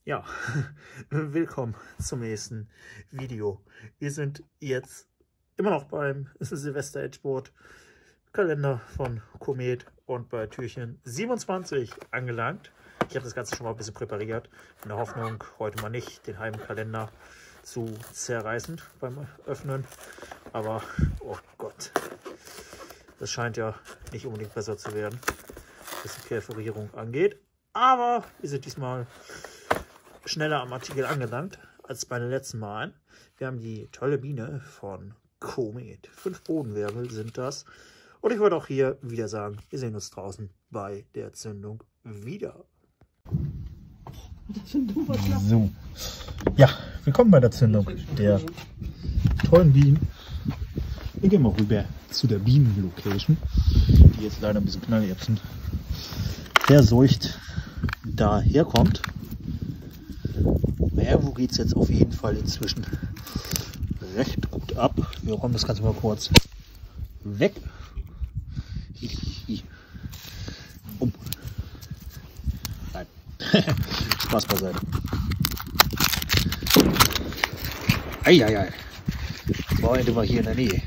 Ja, willkommen zum nächsten Video. Wir sind jetzt immer noch beim Silvester-Edgeboard Kalender von Komet und bei Türchen 27 angelangt. Ich habe das Ganze schon mal ein bisschen präpariert, in der Hoffnung, heute mal nicht den halben Kalender zu zerreißen beim Öffnen. Aber, oh Gott, das scheint ja nicht unbedingt besser zu werden, was die Perforierung angeht. Aber wir sind diesmal schneller am Artikel angelangt als bei den letzten Malen. Wir haben die tolle Biene von Komet. 5 Bodenwirbel sind das. Und ich wollte auch hier wieder sagen, wir sehen uns draußen bei der Zündung wieder. So, ja, willkommen bei der Zündung der tollen Bienen. Wir gehen mal rüber zu der Bienen-Location, die jetzt leider ein bisschen Knallerbsen verseucht daherkommt. Irgendwo geht es jetzt auf jeden Fall inzwischen recht gut ab. Wir räumen das Ganze mal kurz weg. Nein. Spaß beiseite. Eieiei. Heute war hier in der Nähe.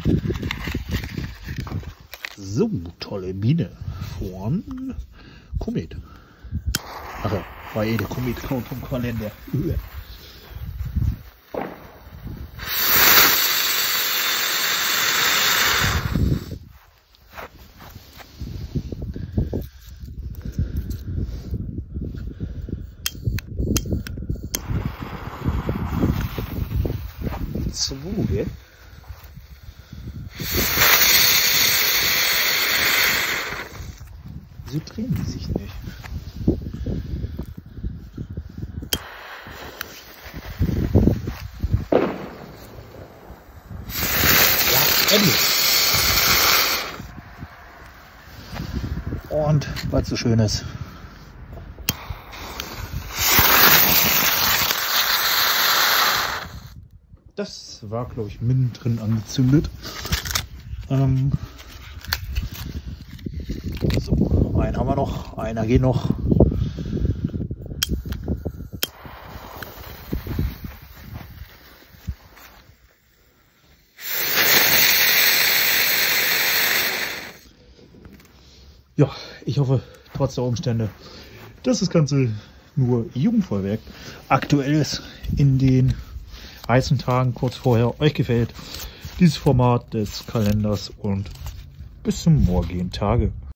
So, tolle Biene von Komet. Ach ja, war der Komet-Code vom Kalender. Zwei. So drehen die sich nicht. Ja, endlich. Und weil es so schön ist. Das war, glaube ich, mittendrin angezündet. So, einen haben wir noch, einer geht noch. Ja, ich hoffe, trotz der Umstände, dass das Ganze nur Jugendfeuerwerk aktuell ist in den heißen Tagen kurz vorher. Euch gefällt dieses Format des Kalenders und bis zum morgigen Tage.